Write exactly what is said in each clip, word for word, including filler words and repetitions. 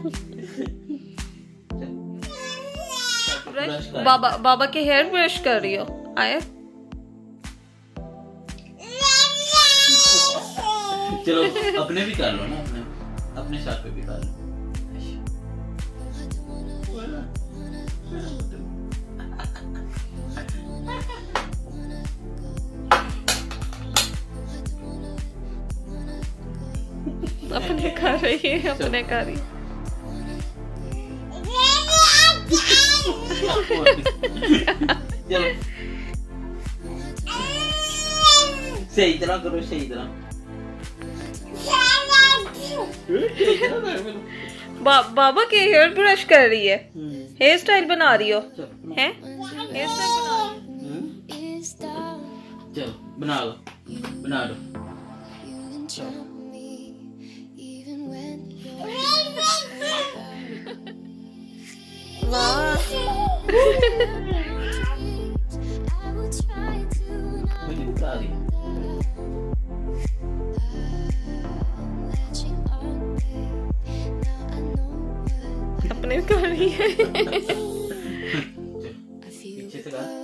Brush बाबा बाबा के hair brush कर रही हो। आए चलो अपने भी कर लो ना, अपने अपने साथ पे भी कर लो। अपने कर रही है, अपने कर रही। चलो सही तरह करो, सही तरह। बा, बाबा के हेयर ब्रश कर रही है, हेयर स्टाइल बना रही हो हैं? हेयर स्टाइल बना रही हो। चलो बना लो, बना लो। वाह अपने कर रही है। पीछे से कर।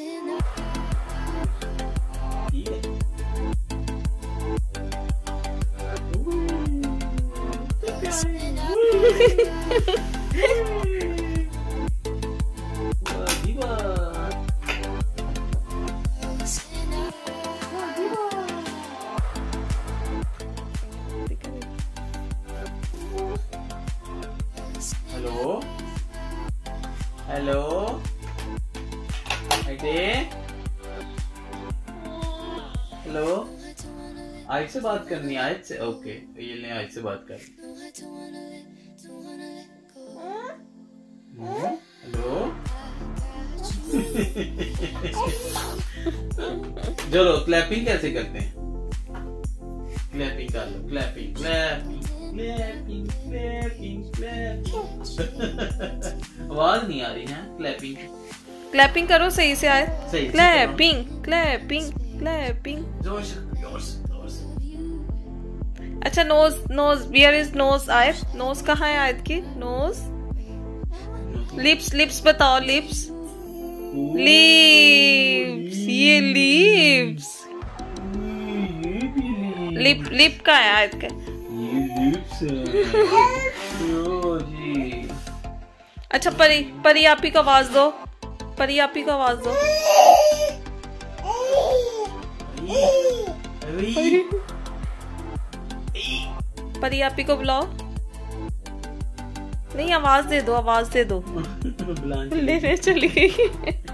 हेलो हेलो हेलो, आयत से बात करनी है, आयत से। ओके ये ले, आयत से बात कर। हेलो चलो क्लैपिंग कैसे करते हैं? क्लैपिंग कर लो, clapping clapping clapping clapping clapping. आवाज नहीं आ रही है। क्लैपिंग क्लैपिंग करो सही से आए। सही क्लैपिंग क्लैपिंग क्लैपिंग। जोर से जोर से जोर से। अच्छा nose nose, where is nose? Aayat nose कहाँ है आयत की? नोज। लिप्स लिप्स बताओ, लिप्स लिप्स, ये लिप्स। लिप लिप का है आयत का? ये लिप्स है। ओ जी। अच्छा परी, परी आपी को आवाज दो, परी आपी को आवाज दो। परी आपी को बुलाओ। नहीं आवाज दे दो, आवाज दे दो। लेने चली गई।